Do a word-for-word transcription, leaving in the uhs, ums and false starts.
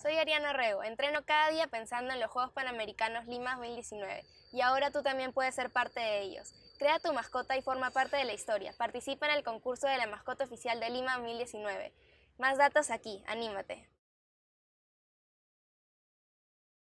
Soy Ariana Rego, entreno cada día pensando en los Juegos Panamericanos Lima dos mil diecinueve y ahora tú también puedes ser parte de ellos. Crea tu mascota y forma parte de la historia. Participa en el concurso de la mascota oficial de Lima dos mil diecinueve. Más datos aquí, anímate.